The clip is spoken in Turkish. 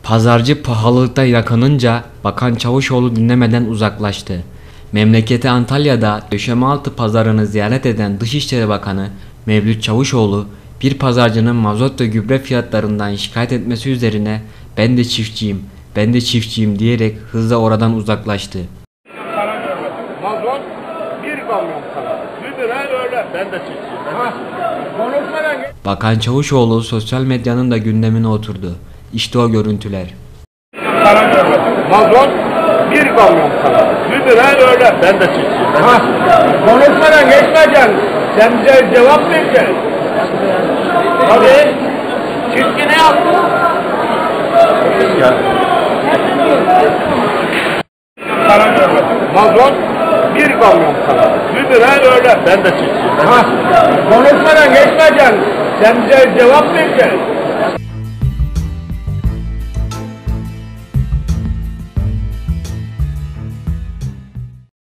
Pazarcı pahalılıkta yakınınca Bakan Çavuşoğlu dinlemeden uzaklaştı. Memleketi Antalya'da Döşemealtı pazarını ziyaret eden Dışişleri Bakanı Mevlüt Çavuşoğlu bir pazarcının mazot ve gübre fiyatlarından şikayet etmesi üzerine "Ben de çiftçiyim, ben de çiftçiyim" diyerek hızla oradan uzaklaştı. Mazot bir kamyon kadar. Gübre öyle. Ben de çiftçiyim. Bakan Çavuşoğlu sosyal medyanın da gündemine oturdu. İşte o görüntüler. Mazot bir kamyon kadar. Gübre öyle. Ben de çiftçiyim. Konuşmadan geçmeyeceksin. Sen bize cevap vereceksin. Tabii. Çiftçi ne yaptı? Mazot bir kamyon kadar. Gübre öyle. Ben de çiftçiyim. Konuşmadan geçmeyeceksin. Sen bize cevap vereceksin.